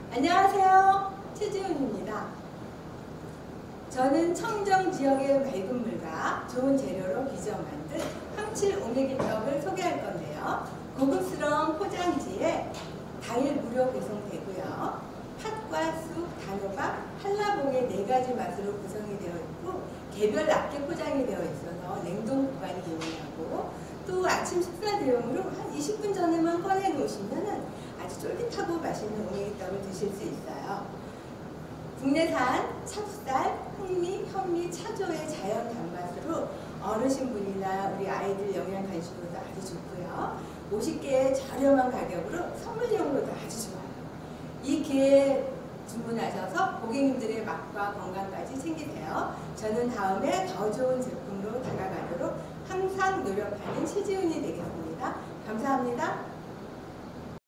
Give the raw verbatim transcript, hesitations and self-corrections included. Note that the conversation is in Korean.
안녕하세요. 최지훈입니다. 저는 청정 지역의 맑은 물과 좋은 재료로 빚어 만든 황칠 오메기떡을 소개할 건데요. 고급스러운 포장지에 당일 무료 배송되고요. 팥과 쑥, 단호박, 한라봉의 네 가지 맛으로 구성이 되어 있고 개별 낱개 포장이 되어 있어서 냉동 보관이 가능하고 또 아침 식사 대용으로 한 이십 분 전에만 꺼내 놓으시면 아주 쫄깃하고 맛있는 오메기떡을 드실 수 있어요. 국내산 찹쌀, 흑미, 현미, 차조의 자연 단맛으로 어르신분이나 우리 아이들 영양 간식으로도 아주 좋고요. 오십 개의 저렴한 가격으로 선물용으로도 아주 좋아요. 이 기회에 주문하셔서 고객님들의 맛과 건강까지 챙기세요. 저는 다음에 더 좋은 제품으로 다가가도록 항상 노력하는 최지훈이 되겠습니다. 감사합니다.